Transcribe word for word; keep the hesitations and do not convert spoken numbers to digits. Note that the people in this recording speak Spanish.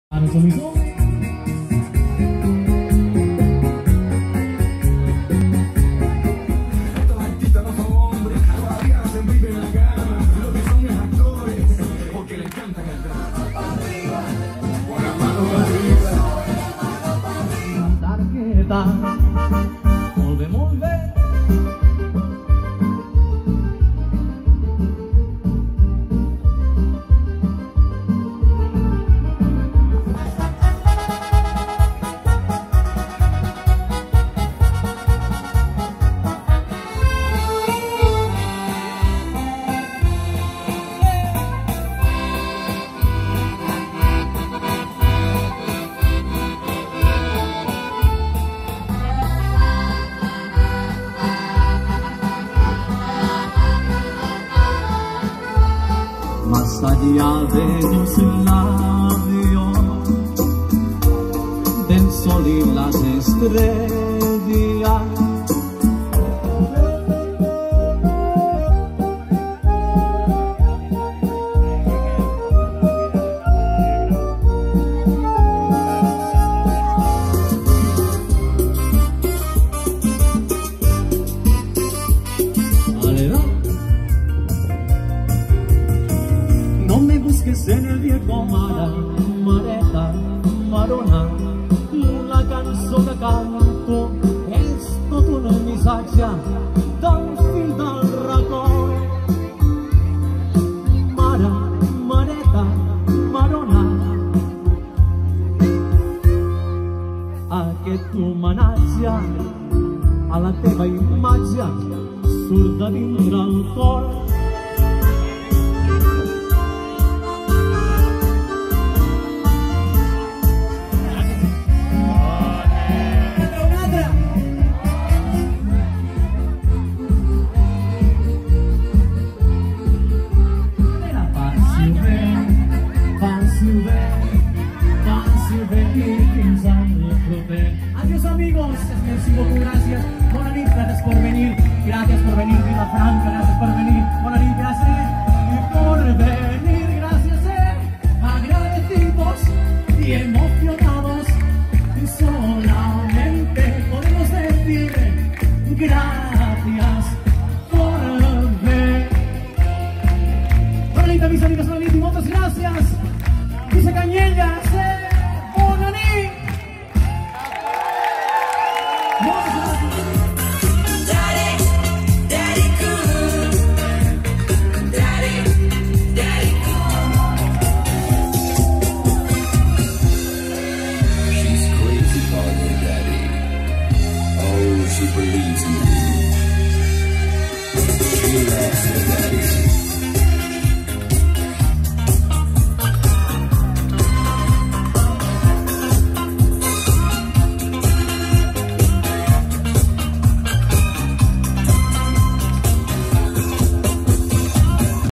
Amigo. Estos artistas no son hombres, todavía hacen vivir en la cama. Lo que son es actores, porque les encanta cantar. Con las manos arriba. Tarjeta, podemos ver. Más allá de los labios, del sol y las estrellas, no me busques en el viejo mar, Mareta, Marona, la canzone que canto, és tot un missatge del fill del racó. Mare, Mareta, Marona, aquest homenatge a la teva imatge surt de dintre el cor. Adiós amigos, merci beaucoup, gracias. Bona nit, gracias por venir. Gracias por venir, Vilafranca, gracias por venir. Bona nit, gracias por venir, gracias, eh. Agradecidos y